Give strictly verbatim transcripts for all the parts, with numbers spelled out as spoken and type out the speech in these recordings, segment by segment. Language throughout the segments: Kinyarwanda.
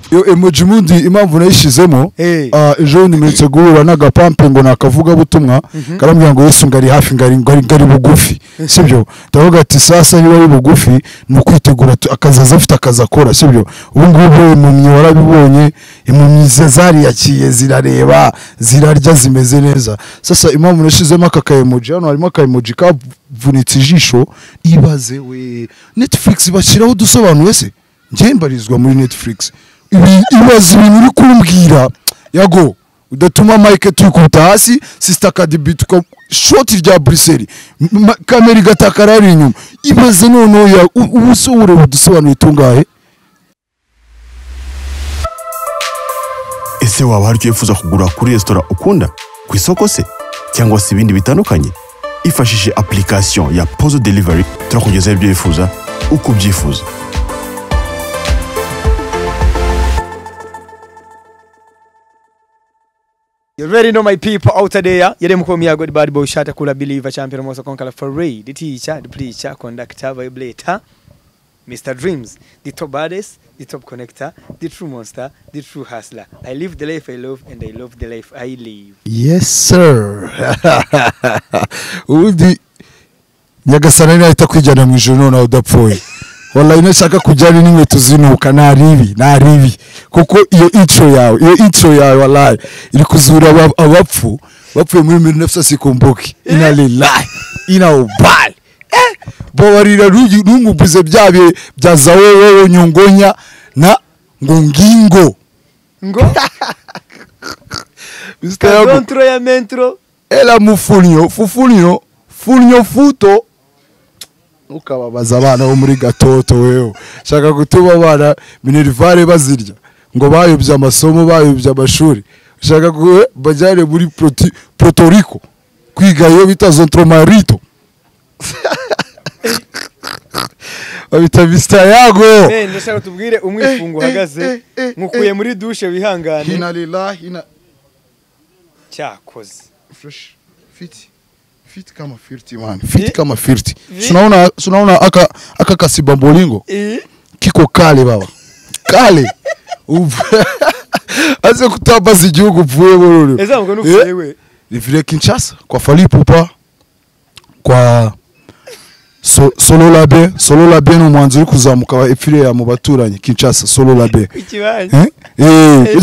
yo emoji mundi impamvu nayishizemo ejo nimeretse guhura n'agapampe ngo nakavuga butumwa karambwira ngo Yesu ngari hafi ngari ngari bugufi sibyo ndavuga ati sasa niba ari bugufi no kwitegura akazaza afite akazakora sibyo ubu ngubu impumyi warabibonye impumyi zari yakiye zirareba zirarya zimeze neza sasa impamvu nashizemo aka emoji hano harimo aka emoji kavunitse ijisho ibaze we Netflix bashiraho dusobanuye se nje mbarizwa muri Netflix ibaze ibintu uri kumbwira yago udatuma Mike tuyikuta hasi sister Kadibi tuko shoti rya Brussels kamera igatakarari inyuma ibaze nono ya ubusubure budusobanuye tungahe ese waba hari icyo wifuza kugura kuri restaurant ukunda ku isoko se cyangwa se ibindi bitandukanye ifashishije application ya Pozo Delivery turakugezaho ibyo wifuza uko ubyifuza. You already know my people out there. You dem come here good bad boy shot kula believer champion most conqueror for Ray, the teacher, the preacher, conductor, vibrator, Mister Dreams, the top baddest, the top connector, the true monster, the true hustler. I live the life I love and I love the life I live. Yes sir. Udi nyagasana nahita kwijana mu ijoro none udapfuye. Wallahi nashaka kujana nimwe tuzinuka naribi naribi kuko iyo intro yawe iyo intro yawe wallahi iri kuzura abapfu bapfuye muri mille neuf cent sikumbuki ina lillahi ina ubali eh bowarira rugi nungubuze byabe byaza wewe nyongonya na ngongingo ngo Mister Contro ya mentro ela mufunyo fufunyo funyo futo ukababaza abana bo muri Gatoto wewe shaka gutuma abana minervare bazirya ngo bayobya amasomo bayobya amashuri shaka ko bajyare muri Puerto Rico kwiga yo bita Zontromarito babita Mister Yago eh ndashaka tubwire umwifungo hagaze nkukuye muri douche wihangane hina lillahi hina cyakoze fresh fit fit kama fifty man fit kama fifty tunaona tunaona aka aka kasibambolingo kiko kale baba kale aze kutabaza igihugu vuye bororo eza ngo nufuye we ni vile Kinshasa kwa Fally Ipupa kwa so, solo labe solo labe no mwanzo uri kuzamuka wa efire ya mu baturanyi Kinshasa solo labe ikibanye eh eh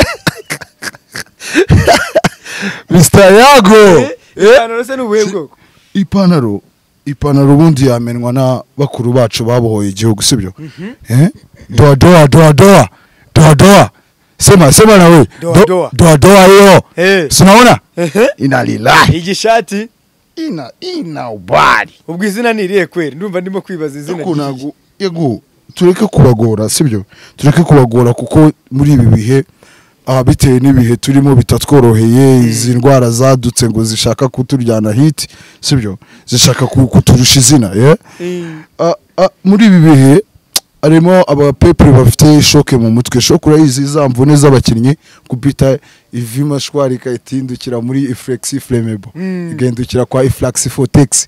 Mister Yago ipanaro se n'ubwebwo ipanaro ipanaro bundi yamenwa na bakuru bacu babohoye igihugu sibyo eh doa doa doa doa doa doa sema sema nawe doa doa yo sinaona ina lillahi igishati ina ina ubari ubwo izina niriye kweri ndumva ndimo kwibaza izina kunago yego tureke kubagora sibyo tureke kubagora kuko muri ibi bihe ah bitewe n'ibihe turimo bitatworoheye izi ndwara zadutse ngo zishaka kuturyana hit sibyo zishaka kuturusha izina eh muri ibi bihe arimo aba people bafite shoke mu mutwe shoke urayizi zamvune z'abakinnyi kupita ivima shwari kayitindukira muri Iflexi Flammable igendukira kwa Iflaxi Fotex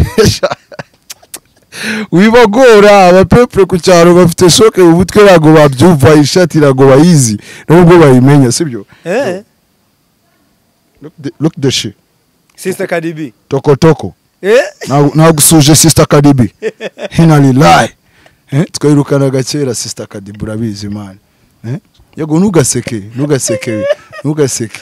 wibagora aba people ku cyaro bafite shoke mu mutwe rago babyumva ishati rago bayizi nubwo bayimenya sibyo eh look the, look the shit Sister Kadibi toko toko eh na na gusuje Sister Kadibi hina lillahi eh twirukana gakera Sister Kadibi urabizi man eh yego nugaseke nugaseke nugaseke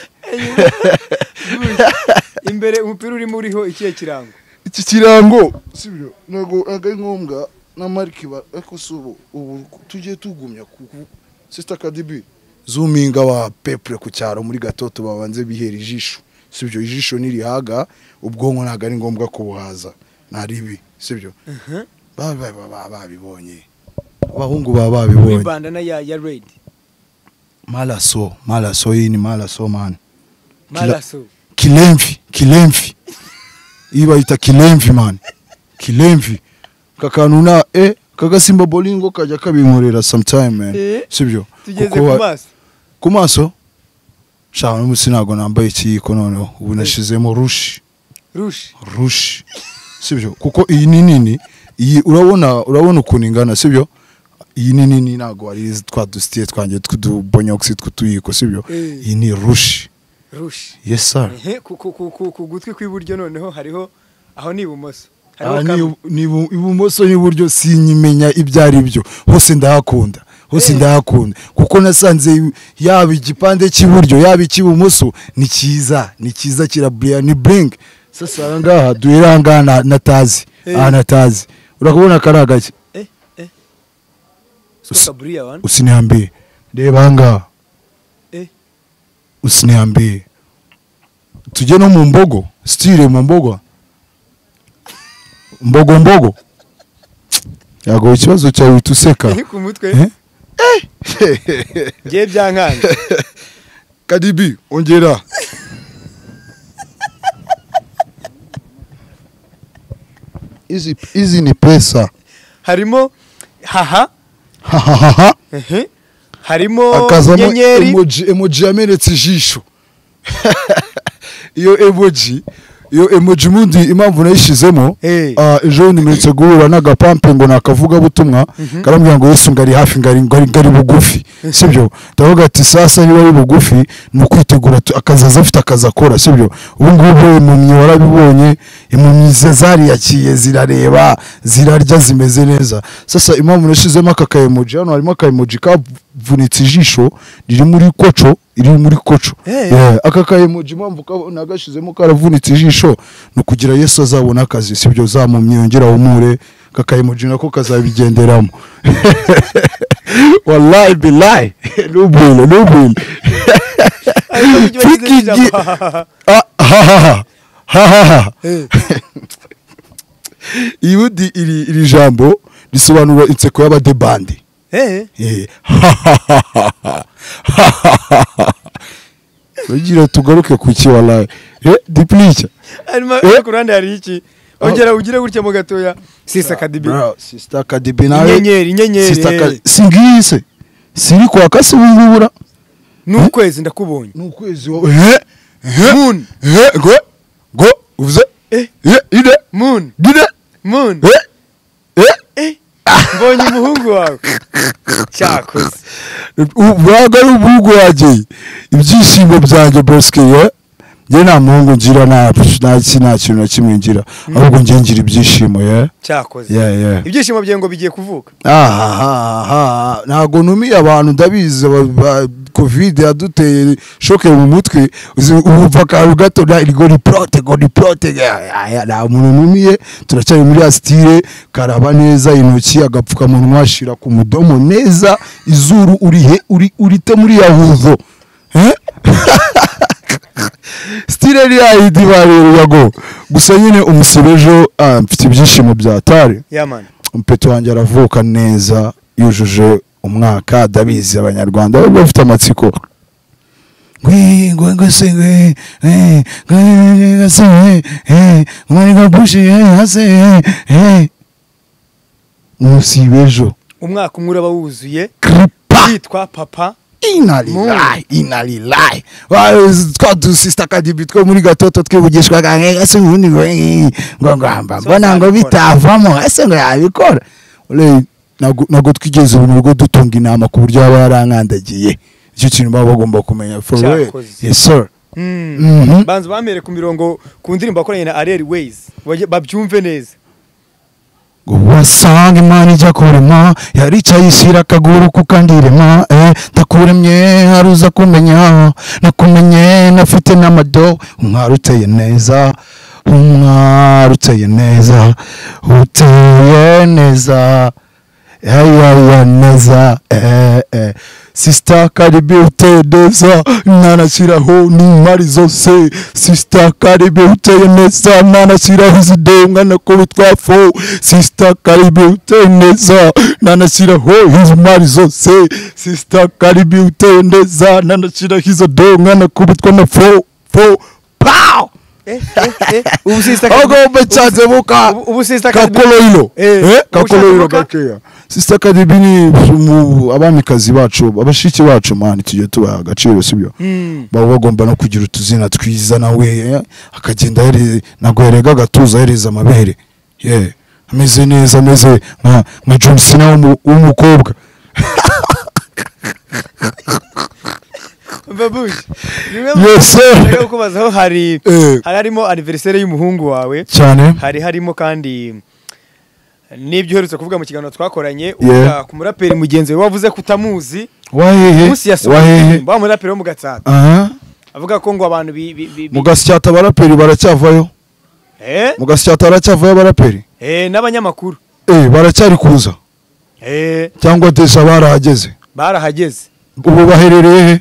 imbere umupira uri muriho ikiye kirango iki kirango sibyo nago aga ngombwa na marki ba ekusubo ubu tujye tugumya ku Sister Kadibi zoominga wa pepre ku cyaro muri Gatoto babanze bihera ijisho sibyo ijisho nirihaga ubwonko naga ari ngombwa kubuhaza naribi sibyo mhm baba baba babibonye abahungu baba babibonye bandana ya ya Raid malaso malaso yini malaso man malaso kilemvi kilemvi iba ita kilemvi man kilemvi kakanuna eh kagasimba bolingo kajya kabinkorera sometime man eh, sibyo tugeze kumaso kumaso shaho n'umusinago nambaye ikiko none ubu nashizemo rushi rushi rushi sibyo kuko iyi ni nini iyi urabona urabona ukuntu ingana sibyo iyi ni nini nago ari twa dustie twanjye tw'udubonyoxi tw'utuyiko sibyo iyi ni rushi rushi yes sir ehe ku ku ku ku gutwi kw'iburyo noneho hariho aho ni ibumoso ni ibumoso n'iburyo sinyimenya ibyo ari byo hose ndahakunda hose ndahakunda kuko nasanze yaba igipande cy'iburyo yaba icy'ibumoso ni cyiza ni cyiza kirabria ni bring sasa ngaha duhera ngana natazi ah natazi urakubona karagake eh eh Usabria wan usiniambie reba ngaha eh usiniambie tuje no mu mbogo style mu mbogo mbogo mbogo yago ikibazo cyawe tuseka ku mutwe eh ngiye byankanga Kadibi ongera izi izi ni pesa harimo haha haha ehe harimo akazamo nyenyeri emoji emoji yamenetse ijisho iyo emoji iyo emoji mundi impamvu nayishizemo ejo nimeretse guhura n'agapampe ngo nakavuga butumwa karambwira ngo Yesu ngari hafi ngari ngari bugufi sibyo ndavuga ati sasa niba ari bugufi no kwitegura akazaza afite akazakora sibyo ubu ngubu impumyi warabibonye impumyi zari yakiye zirareba zirarya zimeze neza sasa impamvu nashizemo aka emoji hano harimo aka emoji kavunitse ijisho riri muri koco iri muri koco yeah aka ka emoji impamvu nagashizemo karavunitse ijisho no kugira Yesu azabona akazi sibyo zamumyongera umure kaka emoji nako kazabigenderamo wallahi billahi nubule nubule fikiji ah ha ha ha iwudi iri iri jambo risobanura inseko y'abadebandi eh eh Ugira tugaruke ku ki wallahi eh diplicha arima kurande hari iki ongera ugire gutya mu gatoya Sister Kadibi Sister Kadibi nawe nyenyeri nyenyeri Sister singise siri kwa kasi wungubura nukwezi ndakubonye nukwezi eh moon eh go go uvuze eh eh ide moon dide moon eh eh eh mbonye umuhungu wawe cyakoze ubaga ubugo yaje ibyishimo byanjye broski ye je nta muhungu ngira na nta kintu na kimwe ngira ahubwo nge ngira ibyishimo ye cyakoze yeah yeah ibyishimo bye ngo bigiye kuvuka aha ha ntago numiye abantu ndabizi covid yaduteye shoke mu mutwe uva ka gato na irigo riprote go riprote ya umuntu numiye turacyari muri astire karaba neza intoki agapfuka mu nwashira ku mudomo neza izuru urihe uri urite muri yahuzo eh stile ri ayidi barero yago gusa nyine umusibejo mfite ibyishimo bya tare yaman umpeto wanjye aravuka neza yujuje umwaka dabizi abanyarwanda bafite amatsiko gwe gwe gase gwe eh gwe gase eh umari gabushi eh hase eh umusibejo umwaka umwe uraba wuzuye yitwa papa inalilahi inalilahi twa du Sister Kadibi two muri gatoto twibugishwa gange ese ubundi ngo ngo ngamba mbona ngo bitavamo ese ngo yabikora ole nago twigeze ubu ngo dutunga inama ku buryo aba yarankandagiye icyo kintu baba bagomba kumenya for real yes sir mm banza bamere ku mirongo ku ndirimbo akoranye na Areli Ways babyumve neza wasanga imana ijya kurema yaricaye ishyira akaguru kukandirema eh ndakuremye haruza kumenya nakumenye nafite n'amado umwari uteye neza umwari uteye neza uteye neza ya ya ya neza eh eh Sister Kadibi uteye neza nanashyiraho n'imari zose Sister Kadibi uteye neza nanashyiraho izidonga nako bitwafo Sister Kadibi uteye neza nanashyiraho izimari zose Sister Kadibi uteye neza nanashyiraho izo donga nako bitwa na fo fo pow eh eh ubu Sister Kadibi ogo bechaze buka ubu Sister Kadibi kakoloilo eh kakoloilo gakeya Sister Kadibi ni abamikazi bacu abashiki bacu mani tujye tuba agaciro sibyo baba bagomba no kugira utuzina twiza nawe akagenda yari nagwerega gatuza yereza amabere yeah ameze neza ameze nka nka John Cena w'umukobwa Babush Yes sir. kubazaho hari Eh. hari harimo anniversaire y'umuhungu wawe cyane hari harimo kandi n'ibyo uherutse kuvuga mu kiganiro twakoranye Yeah. uvuga ku muraperi mugenzi we wavuze kutamuzi wahehe munsi yasohoye wahehe ba muraperi wo mu Gatsata aha avuga ko ngo abantu bi, bi, bi, mu Gasyata abaraperi baracyavayo eh mu Gasyata baracyavayo abaraperi eh n'abanyamakuru eh baracyari kuza eh cyangwa desha barahageze barahageze ubu baherereye he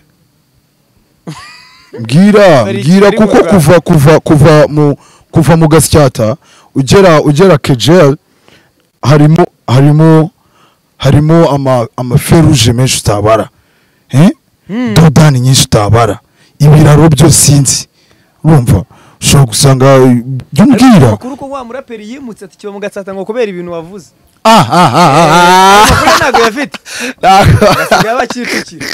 mbwira Bari- mbwira bari mu kuko Rwanda. kuva kuva kuva mu kuva mu Gasyata ugera ugera Kegel harimo harimo harimo ama amaferuje menshi utabara eh Hmm. dodani nyinshi utabara ibiraro byo sinzi urumva ushobora gusanga byumbwira makuru ko wa muraperi yimutse ati kiba mu Gatsata ngo kubera ibintu wavuze ah ah ah amakuru ntago yafite ah gasigaye abakicukira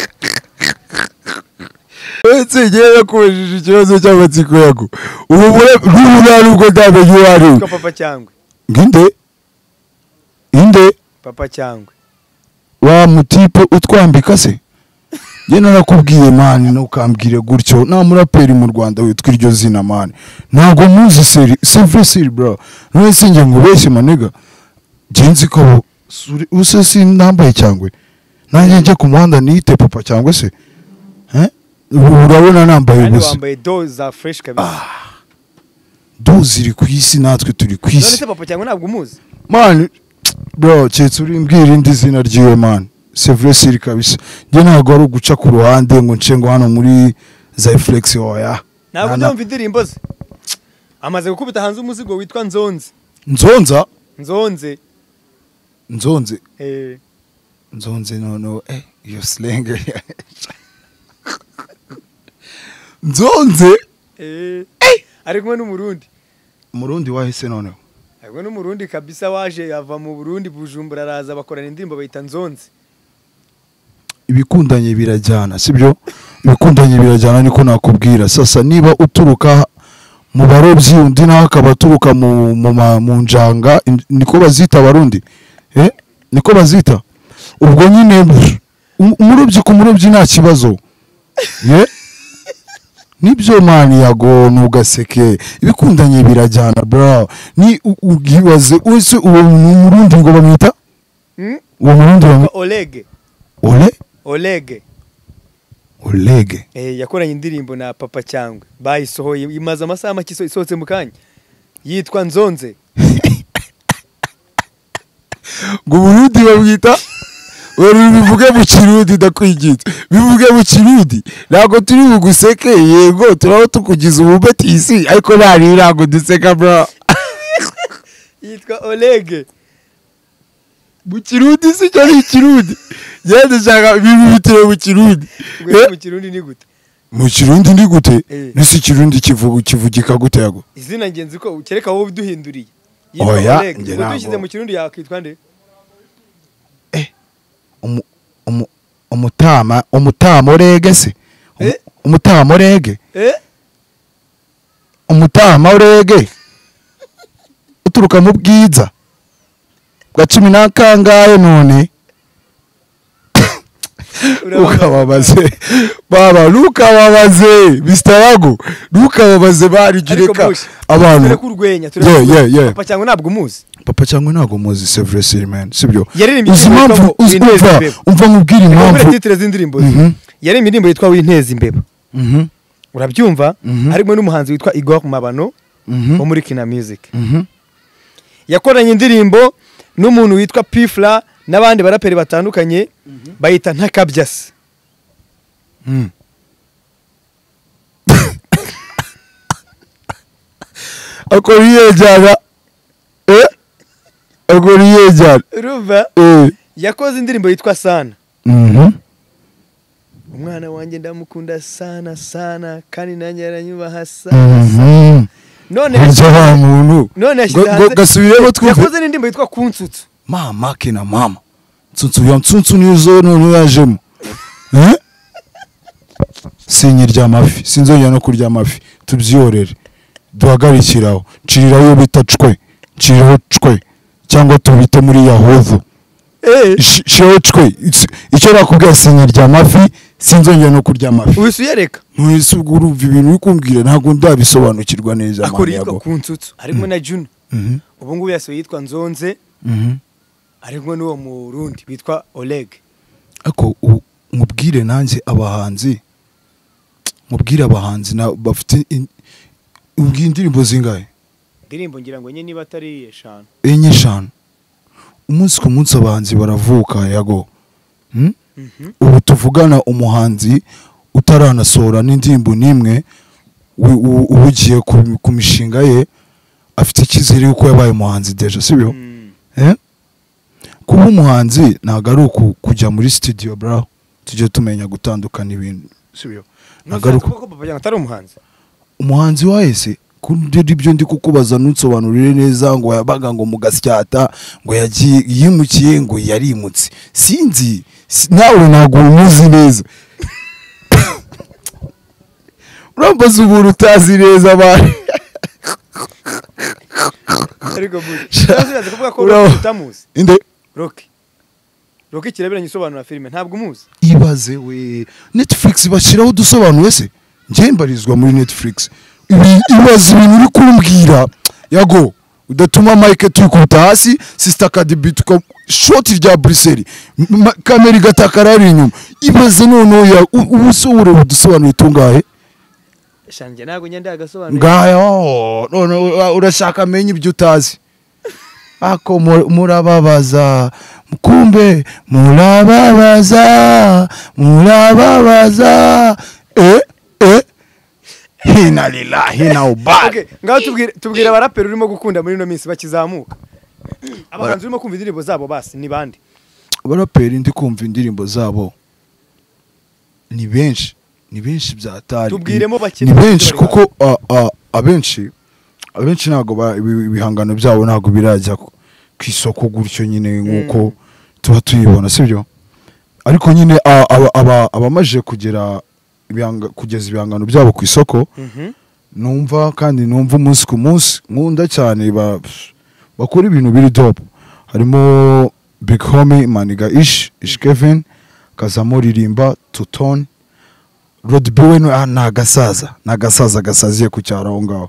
ese ngiye kubajije ikibazo cy'amatsiko yago ubu bure n'ubwo ndamenye uwo ari we ko papa cyangwe nginde inde papa cyangwe wa mutipe utwambika se njye narakubwiye mani ntukambwire gutyo nta muraperi mu Rwanda witwa iryo zina mani ntabwo muzi seri c'est seri bro none njye ngo beshye maniga genzi ko use si nambaye cyangwe nanjye njye ku muhanda nite papa cyangwe se eh urabona nambaye kandi ubusa wambaye do za fresh kabisa do ziri ku isi natwe turi ku none isi se papa cyangwe ntabwo umuzi man bro cyetse uri mbwira indi zina ryiwe man c'est vrai siri kabisa njye ntabwo ari uguca ku ruhande ngo nce ngo hano muri Zyflex oya ntabwo ndumva indirimbo ze amaze gukubita hanze umuzigo witwa Nzonze nzonza Nzonze nzonze eh nzonze no no eh iyo slang nzonze eh ari kumwe n'umurundi umurundi wahise noneho ari kumwe n'umurundi kabisa waje ava mu Burundi Bujumbura araza bakorana indirimbo bayita Nzonze ibikundanye birajyana sibyo ibikundanye birajyana niko nakubwira sasa niba uturuka mu barobyi undi nawe akaba aturuka mu mu ma- mu njanga in- niko bazita abarundi eh niko bazita ubwo nyine um- umurobyi ku murobyi nta kibazo ye nibyo mani yago nugaseke ibikundanye birajyana bro ni u- ugibaze wese uwo murundi ngo bamwita hmm? uwo murundi bamwita Olege ole Olege olege eh yakoranye indirimbo na papa cyangwe bayisohoye imaze amasaha make iso- isohotse mu kanya yitwa Nzonze ngo uburundi babwita wari bivuge mu kirundi ndakwigita bivuge mu kirundi ntabwo turi buguseke yego turaba tukugize ububetisi ariko ntari ntabwo duseka bro yitwa Olege mu kirundi si cyo ni ikirundi ngende nshaka ibintu biteye mu kirundi ubwo Eh, mu kirundi ni gute mu kirundi ni gute Eh. nisi ikirundi kivuga kivugika gute yago izina ngenzi ko ukereka wowe uduhinduriye Oya, Olege njye ubwo ntabwo. dushyize mu kirundi yakitwa nde umu- umu- umutama umutama urege se Umu- Eh? umutama urege eh umutama urege uturuka mu bwiza bwa cumi n'akangahe none ukababaze baba ntukababaze mister Yago ntukababaze bari gireka abantu tureke urwenya Yeah, yeah, yeah. papa cyangwa ntabwo umuzi papa cyangwa ntago muzi c'est vrai c'est man sibyo yaririmbye uzi indirimbo impamvu yitwa uzi Winteze umva Imbeba. umva mubwira Reka impamvu nkubwire titire z'indirimbo ze Mhm. yaririmbye indirimbo yitwa Winteze Imbeba Mhm, urabyumva Mhm. harimo n'umuhanzi witwa Igor Mabano mhm, wo muri Kina Music mhm. yakoranye indirimbo n'umuntu witwa Pifla n'abandi baraperi batandukanye bayita Ntakabyasi Mm. akora iyejyana eh akora iyejyana urumva eh yakoze indirimbo yitwa Sana mhm umwana wanjye ndamukunda sana sana kandi nanjye aranyubaha sana mhm none burya wa muntu none yashyize Ngo- ngo hanze gasubiremo twumve yakoze n'indirimbo yitwa Kunsutsu mama ke na mama nsutsu ya nsutsu nizo none yajemo eh sinyirya amafi sinzongera no kurya amafi tubyiyorere duhagarikiraho nciriraho iyo bita cwe nciriraho cwe cyangwa tubite muri yahovu eh shochwe icyo nakubwiye sinyarya amafi sinzongera no kurya amafi wisuyereka mwese ubwo urumva ibintu bikumvira ntago ndabisobanukirwa neza akora yitwa kunsutsu arimo na Juno ubu ngubu yasuye yitwa Nzonze ariko n'uwo mu Rundi bitwa Oleg ako mubwire nanjye abahanzi mubwire abahanzi na bafite ubwiye indirimbo zingahe indirimbo ngira ngo nye niba atari eshanu enye eshanu umunsi ku munsi abahanzi baravuka yago hmm? mm-hmm. ubu tuvugana umuhanzi utaranasohora n'indirimbo nimwe ubugiye ku mishinga ye afite icyizere yuko yabaye umuhanzi deja sibyo mm. eh kuba umuhanzi ntago ari kujya muri studio bro tujye tumenya gutandukana ibintu sibyo nagaruka ko papa yanga atari umuhanzi umuhanzi wahese kundiri ibyo ndi kukubaza nutsobanurire neza ngo yabaga ngo mugasyata ngo yagiye yimukiye ngo yarimutse sinzi nawe ntago umuzi neza urambaza uburu utazi neza bari ariko buri cyangwa kuvuga ko utamuzi inde Rocky Rocky kirabiranye isobanura filime ntabwo umuzi ibaze we Netflix bashiraho udusobanuye se nje mbarizwa muri Netflix ibaze ibintu uri kumbwira yago udatuma Mike tuyikuta hasi sister Kadibi tuko shot rya Bruxelles kamera igatakarari inyuma ibaze none ya ubusubure udusobanuye tungahe shanje nago nyende agasobanuye ngayo none urashaka menye ibyo utazi ako murababaza kumbe murababaza murababaza eh eh hina lillahi na ubad okay ngaho tubwire tubwire abaraperi urimo gukunda muri no minsi bakizamuka abahanzi urimo kumva indirimbo zabo basi ni bande abaraperi ndi kumva indirimbo zabo ni benshi ni benshi byatari tubwiremo bakiri ni benshi kuko abenshi abenshi nago ibihangano byabo nago birajya ku isoko gutyo nyine nkuko tuba tuyibona sibyo ariko nyine abamaje kugera kugeza ibihangano byabo ku isoko numva kandi numva umunsi ku munsi nkunda cyane bakora ibintu biri dope harimo Big Homie Maniga Ish Ish Kevin Kazamo Ririmba Tuton Rod Boy nagasaza nagasaza gasaziye ku cyaro aho ngaho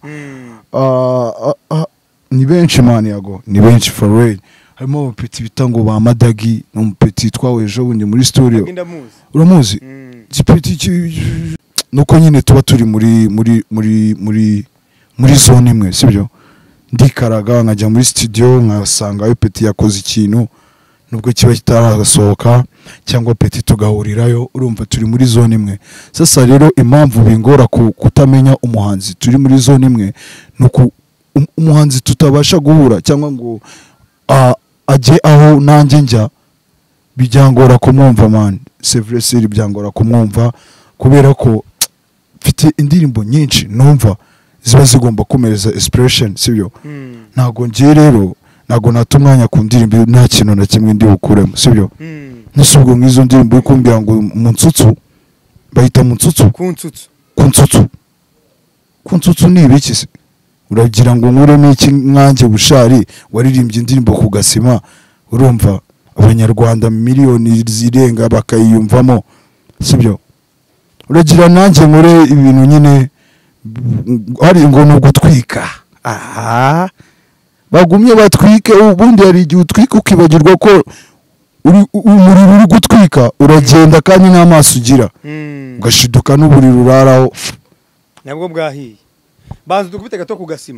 ni benshi mani yago ni benshi for real harimo abapeti bitango ba Madagi n'umupeti twawe ejo bundi muri studio uramuzi gipeti nuko nyine tuba turi muri muri muri muri muri zone imwe sibyo ndikaraga nkajya muri studio nkasanga ayo peti yakoze ikintu nubwo kiba kitarasohoka cyangwa peti tugahurirayo urumva turi muri zone imwe sasa rero impamvu bingora kutamenya umuhanzi turi muri zone imwe nuko umuhanzi tutabasha guhura cyangwa ngo ajye aho nanjye njya bijyangora kumwumva man sevreseri byangora kumwumva kubera ko mfite indirimbo nyinshi numva ziba zigomba kumereza expression sibyo ntago ngiye rero ntago natumwanya ku ndirimbo nta kintu na kimwe ndi bukuremo sibyo nisubwo nk'izo ndirimbo ikumbira ngo munsutsu bahita munsutsu kunsutsu kunsutsu kunsutsu ni ibiki se uragira ngo nkuremo iki mwanjye bushari waririmbye indirimbo ku gasima urumva abanyarwanda miliyoni zirenga bakayiyumvamo sibyo uragira nanjye nkore ibintu nyine hari ngo no gutwika aha bagumye batwike ubundi hari igihe utwika ukibagirwa ko umuriro uri gutwika uragenda kandi n'amaso ugira ugashiduka n'uburiro uraraho nabwo bwahiye banza dukubite gato ku gasima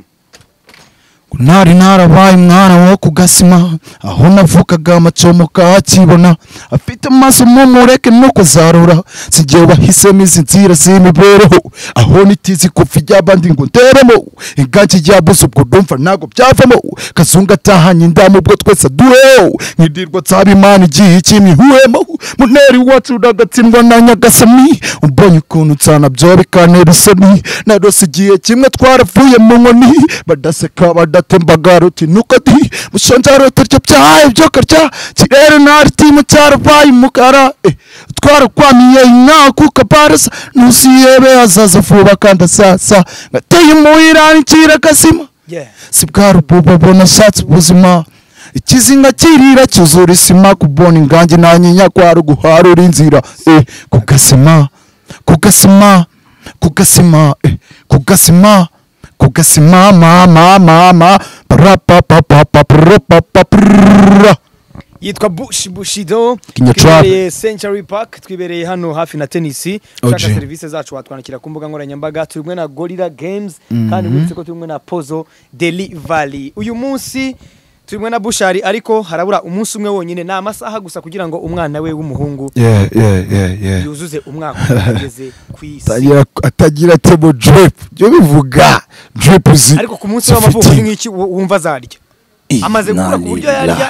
nari narabaye mwana wo kugasima aho navukaga amacomo kakibona afite amaso mumureke no kuzarura sigiye bahisemo izi nzira z'imibereho aho nitizi kufi ry'abandi ngo nteremo inganji ryabuze ubwo ndumva ntago byavamo kazunga tahanye indamu ubwo twese duheho nkidirwa nsaba imana igihe cy'imihuhemo muneri wacu uragatsindwa na nyagasani umbonye ukuntu nsana byo bikanera isoni narose igihe kimwe twaravuye mu nkoni badaseka badatembaga ruti nuko di mushonjaro tarya byaye byo karya kirere nari timu cyarabaye umukara twarakwamiye inka kuka barasa nusiyebe azaza vuba kandi sasa ngateye muhirani kira kasima sibwara bubo bona shatse ubuzima ikizinga kirira cyuzura isima kubona ingangi nanyinya kwa ruguharura inzira eh kugasima kugasima kugasima eh kugasima kugasima mama mama rapa papa papa yitwa Bush Bushido Kinya Trap. twibereye Century Park twibereye hano hafi na tennis ushaka serivisi zacu watwandikira ku mbuga nkoranyambaga turi kumwe na Gorilla Games kandi mwitse ko turi kumwe na Pozo Delivery uyu munsi turi kumwe na Bushari ariko harabura umunsi umwe wonyine na amasaha gusa kugira ngo umwana we w'umuhungu yeah yeah yeah yeah yuzuze umwaka ugeze kwisi atagira atagira table drip byo bivuga drip zi ariko ku munsi w'amavuko ni nk'iki wumva zarya amaze gukura ku buryo yarya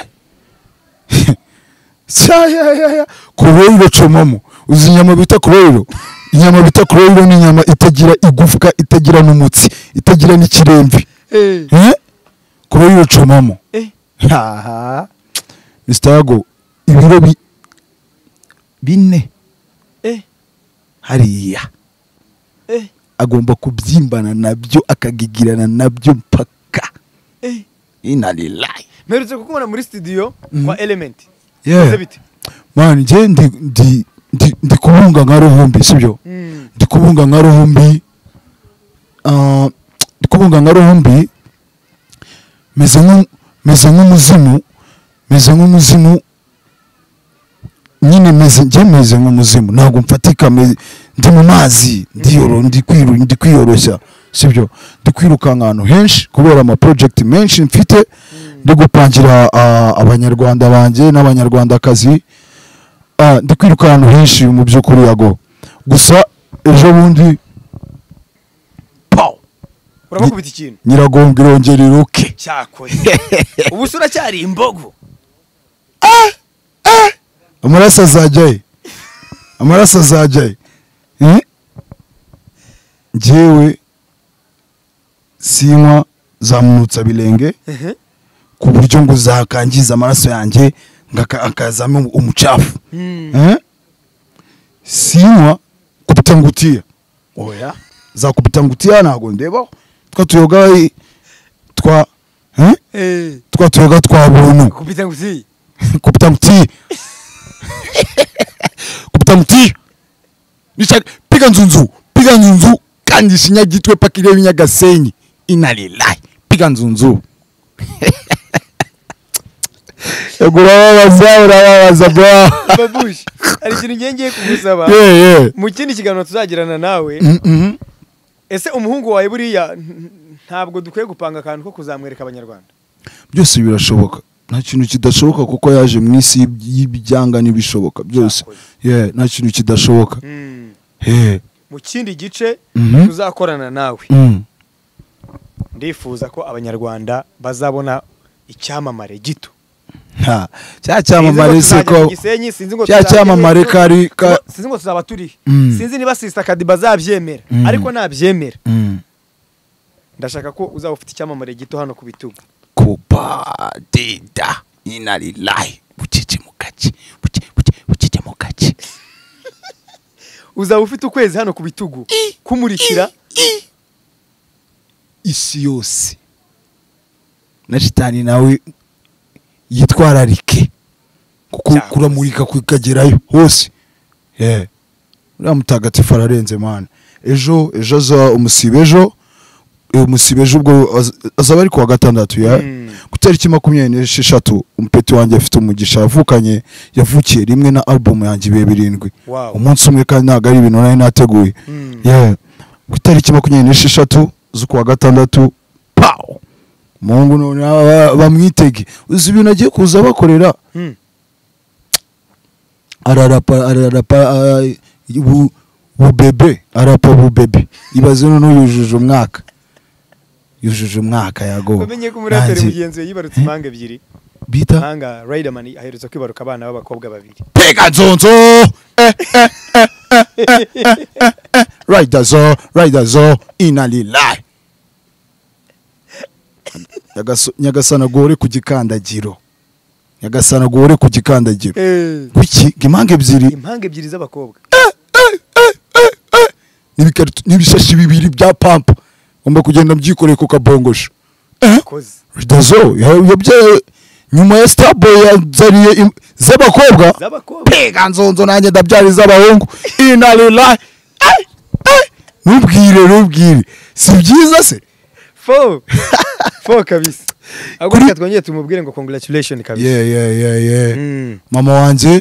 Saya kuroiro chomamo uzi inyama bita kuroiro inyama bita kuroiro ni inyama itagira igufwa itagira n'umutsi itagira n'ikiremvi eh eh kuroiro chomamo eh ha Mister Yago ibiro bi bine eh hariya eh agomba kubyimbana nabyo akagigirana nabyo mpaka eh inalilahi merutse kukubona muri studio kwa Element yeah man je ndi ndi ndi kubunga nka ruhumbi sibyo ndi kubunga nka ruhumbi ah ndi kubunga nka ruhumbi meze nko meze nk'umuzimu meze nk'umuzimu nyine meze nje meze nk'umuzimu ntabwo mfatika ndi mu mazi ndiyoro ndi kwiru ndi kwiyoroshya sibyo ndi kwiruka ahantu henshi kubera ama project menshi mfite ndi gupangira abanyarwanda banje n'abanyarwandakazi ndi kwiruka ahantu henshi mu by'ukuri Yago gusa ejo bundi urakubita ikintu nyiragongo irongera iruke cyakoze ubu sura cyari imbogo ah ah amaraso azajyaye amaraso azajyaye eh njyewe sinywa zamutsa bilenge ku buryo ngo zakangiza amaraso yanjye ngakazamo umucafu eh sinywa kupita ngutia oya za kupita ngutia nago ndeba twa tuyoga twa eh twa tuyoga twa buntu kupita ngutia kupita ngutia kupita ngutia nisha piga nzunzu piga nzunzu kandi shinyagitwe pakire binyagasenyi inalilahi piga nzunzu Yagura babaza urababaza bro Babush ari ikintu ngengeye kugusaba yeah yeah mu kindi kiganiro tuzagirana nawe mhm ese umuhungu wawe buriya ntabwo dukwiye gupanga akantu ko kuzamwereka abanyarwanda byose birashoboka nta kintu kidashoboka kuko yaje mu isi y'ibyanga n'ibishoboka byose yeah nta kintu kidashoboka eh mu kindi gice tuzakorana nawe ndifuza ko abanyarwanda bazabona icyamamare gito ha cya cyamamare se ko cya cyamamare kari sinzi ngo tuzaba turi sinzi niba Sister Kadi bazabyemera ariko nabyemera ndashaka ko uzaba ufite icyamamare gito hano ku bitugu kupa dida inalilahi bucece mukaci bucece mukaci uzaba ufite ukwezi hano ku bitugu kumurikira isi yose na shitani nawe yitwararike kuko kuramurika kwikagerayo hose eh uriya mutagatifu ararenze man ejo ejo za umusibe ejo umusibe ejo ubwo azaba ari kuwa gatandatu ya kutariki makumyabiri n'esheshatu umpeti wanjye afite umugisha yavukanye yavukiye rimwe na album yanjye bibe birindwi umunsi umwe kandi ntago ari ibintu nari nateguye yeah kutariki makumyabiri n'esheshatu z'ukuwa gatandatu pow Mungu none bamwitege uzi ibintu agiye kuza bakorera ararapa ararapa bu bubebe arapa bubebe ibaze none yujuje umwaka yujuje umwaka Yago bamenye ko umuraperi mugenzi yibarutse impanga ebyiri bita hanga Riderman aherutse kwibaruka abana b'abakobwa babiri pega nzonzo eh Riderzo Riderzo inalilahi nyagasana gore ku gikandagiro nyagasana gore ku gikandagiro kuki impanga ebyiri impanga ebyiri z'abakobwa nibikarito nibishashi bibiri bya pampa ngomba kugenda mbyikoreye ku kabongosho Riderzo yabye nyuma ya Starboy yazaniye im- z'abakobwa z'abakobwa pega nzonzo nanjye ndabyara iz'abahungu inalila nubwire nubwire si byiza se fo fo kabisa ahubwo reka twongeye tumubwire ngo congratulations kabisa yeah yeah yeah yeah Mm. mama wanje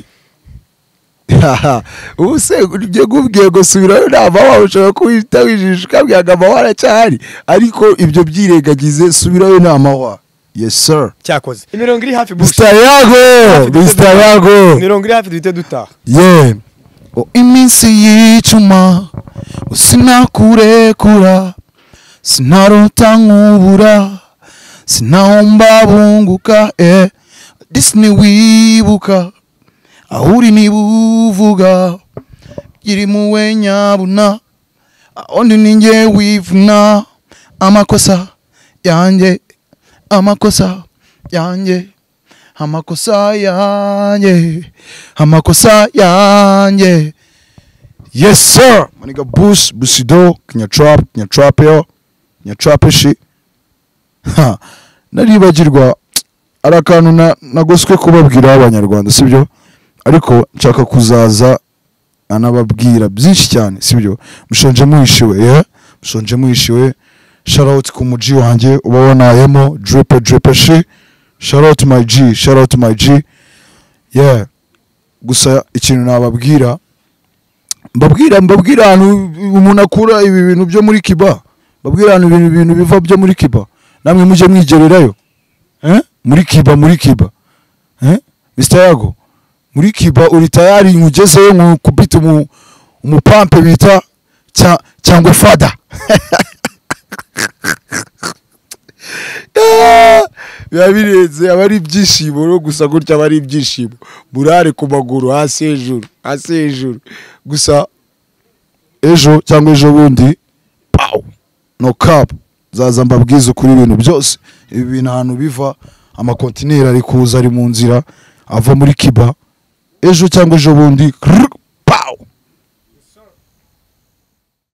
ubu se ujye kubwiye ngo subirayo nama wawe ushobora kuwita wijisha ukabwiraga amahwa aracyahari ariko ibyo byirengagize subirayo nama wa yes sir cyakoze imirongo iri hafi bush Mister Yago Mister Yago imirongo iri hafi duhite dutaha yeah o iminsi yicuma sinakurekura sinarota nkubura sinahomba bunguka eh Disney wibuka aho uri nibuvuga iri muwe nyabuna ondi ninjye wivuna amakosa yanjye amakosa yanjye amakosa yanjye amakosa yanjye yes sir maniga Bush Bushido Kenya Trap Kenya Trap yo Kenya Trap shi ha naribagirwa ari akantu na nagoswe kubabwira abanyarwanda sibyo ariko nshaka kuzaza anababwira byinshi cyane sibyo mushonje muhishiwe yeah mushonje muhishiwe shout out ku muji wanjye ubabonayemo drip drip shi shout out my G shout out my G yeah gusa ikintu nababwira mbabwira mbabwira ahantu umuntu akura ibi bintu byo muri Kiba mbabwira ahantu ibintu bintu biva byo muri Kiba namwe muje mwigererayo eh muri Kiba muri Kiba eh Mister Yago muri Kiba uri tayari nkugezeyo nkukubita umu umupampe bita cya cyangwa fada biba birenze abari ibyishimo no gusa gutya abari ibyishimo burare ku maguru hasi hejuru hasi hejuru gusa ejo cyangwa ejo bundi pow no cap zaza mbabwiza kuri ibintu byose ibi bintu ahantu biva amakontineri ari kuza ari mu nzira ava muri Kiba ejo cyangwa ejo bundi